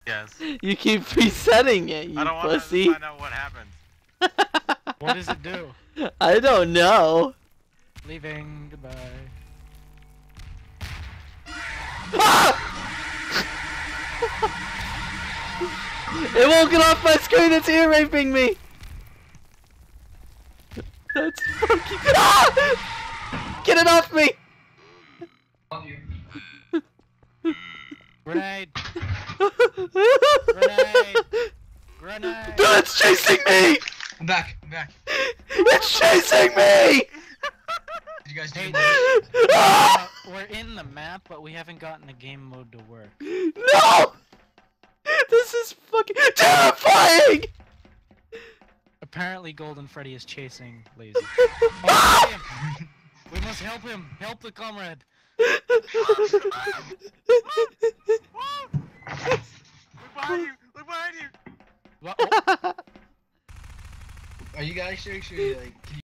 Yes. You keep resetting it, you I don't want pussy. to find out what happens. What does it do? I don't know. Leaving. Goodbye. Ah! It won't get off my screen, it's ear raping me! That's fucking. Ah! Get it off me! Grenade! Grenade! Grenade! Dude, it's chasing me! I'm back. I'm back. It's chasing me! Did you guys do Hey, it? Ah! we're in the map, but we haven't gotten the game mode to work. No! This is fucking terrifying! Apparently, Golden Freddy is chasing Lazy. Oh, we must help him! Help the comrade! Look behind you! Look behind you! What? Oh. Are you guys sure? Like, can you